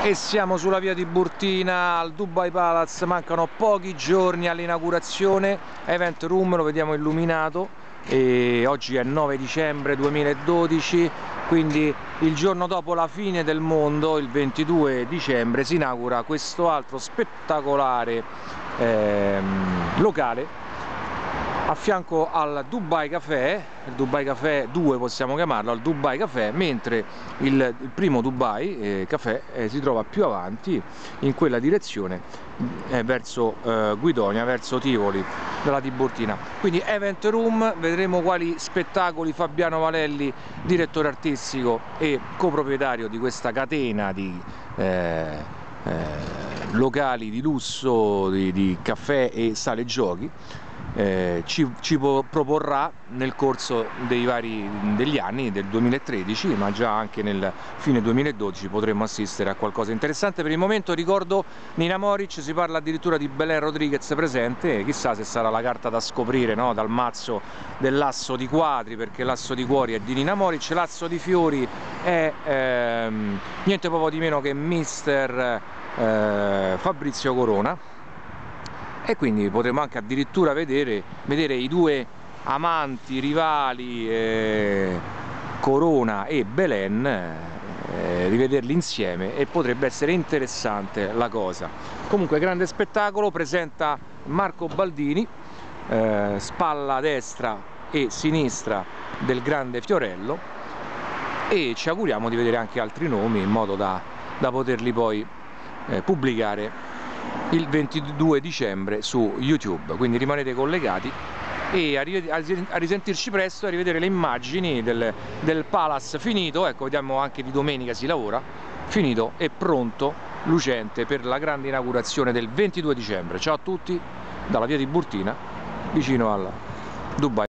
E siamo sulla via Tiburtina al Dubai Palace, mancano pochi giorni all'inaugurazione. Event Room lo vediamo illuminato e oggi è 9 dicembre 2012, quindi il giorno dopo la fine del mondo, il 22 dicembre, si inaugura questo altro spettacolare locale a fianco al Dubai Café, il Dubai Café 2 possiamo chiamarlo, al Dubai Café, mentre il primo Dubai Café si trova più avanti in quella direzione, verso Guidonia, verso Tivoli, dalla Tiburtina. Quindi Event Room, vedremo quali spettacoli Fabiano Valelli, direttore artistico e coproprietario di questa catena di locali di lusso, di caffè e sale giochi, ci proporrà nel corso degli anni del 2013, ma già anche nel fine 2012 potremmo assistere a qualcosa di interessante. Per il momento ricordo Nina Moric, si parla addirittura di Belen Rodriguez presente, chissà se sarà la carta da scoprire, no? Dal mazzo dell'asso di quadri, perché l'asso di cuori è di Nina Moric, l'asso di fiori è niente poco di meno che mister Fabrizio Corona. E quindi potremo anche addirittura vedere i due amanti rivali, Corona e Belen, rivederli insieme, e potrebbe essere interessante la cosa. Comunque grande spettacolo, presenta Marco Baldini, spalla destra e sinistra del grande Fiorello, e ci auguriamo di vedere anche altri nomi in modo da poterli poi pubblicare il 22 dicembre su YouTube, quindi rimanete collegati e a risentirci presto, a rivedere le immagini del Palace finito. Ecco, vediamo anche di domenica si lavora, finito e pronto, lucente, per la grande inaugurazione del 22 dicembre. Ciao a tutti dalla via Tiburtina vicino al Dubai.